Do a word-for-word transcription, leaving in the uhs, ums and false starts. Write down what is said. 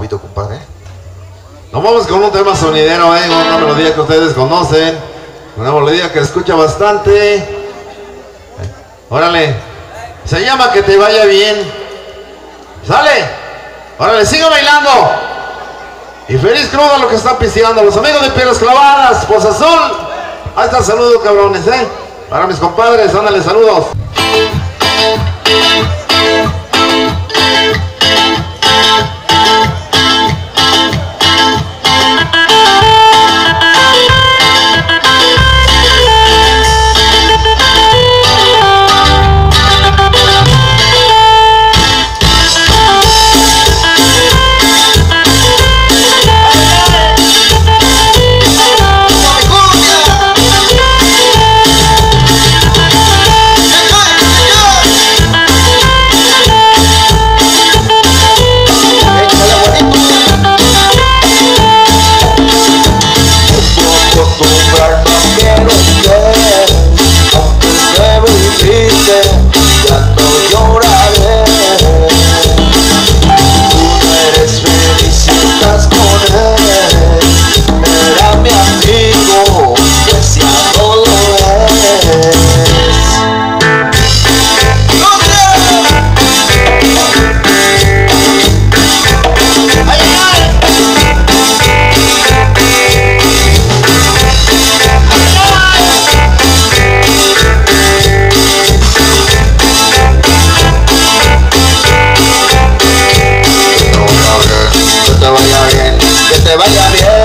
favorito, compadre. Nos vamos con un tema sonidero, ¿eh? Una melodía que ustedes conocen. Una melodía que escucha bastante. ¿Eh? Órale. Se llama Que Te Vaya Bien. ¿Sale? Órale, sigue bailando. Y feliz crudo a lo que están pisteando. Los amigos de Piedras Clavadas, Poza Azul. Ahí está el saludo, cabrones, ¿eh? Para mis compadres, ándale, saludos. Que te vaya bien,